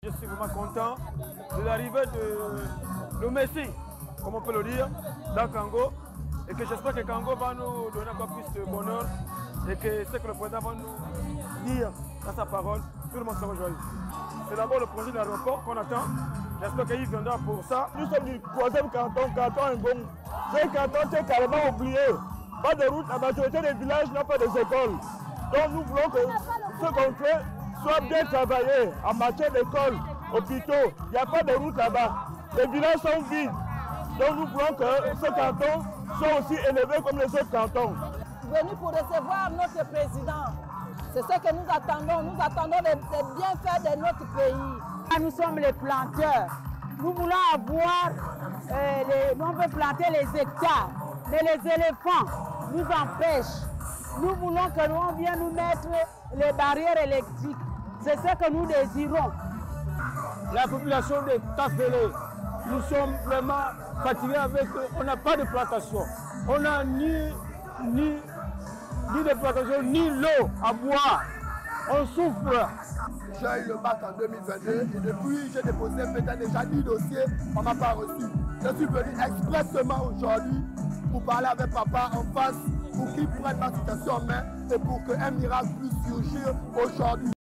Je suis vraiment content de l'arrivée de le Messie, comme on peut le dire, dans Kango. Et que j'espère que Kango va nous donner encore plus de bonheur et que ce que le président va nous dire dans sa parole, tout le monde sera joyeux. C'est d'abord le projet de l'aéroport qu'on attend. J'espère qu'il viendra pour ça. Nous sommes du 3e canton, canton Ngong. Ce canton est carrément oublié. Pas de route, la majorité des villages n'ont pas d'école. Donc nous voulons que ce qu'on fait soit bien travaillé en matière d'école, hôpitaux. Il n'y a pas de route là-bas. Les villages sont vides. Donc nous voulons que ce canton soit aussi élevé comme les autres cantons. Venu pour recevoir notre président. C'est ce que nous attendons. Nous attendons les bienfaits de notre pays. Nous sommes les planteurs. Nous voulons avoir, on veut planter les hectares, mais les éléphants nous empêchent. Nous voulons que l'on vienne nous mettre les barrières électriques. C'est ce que nous désirons. La population de Tafélé, nous sommes vraiment fatigués avec, on n'a pas de plantation. On n'a ni de plantation, ni l'eau à boire. On souffre. J'ai eu le bac en 2022 et depuis j'ai déposé peut-être déjà 10 dossiers, on ne m'a pas reçu. Je suis venu expressément aujourd'hui pour parler avec papa en face, pour qu'il prenne ma situation en main et pour qu'un miracle puisse surgir aujourd'hui.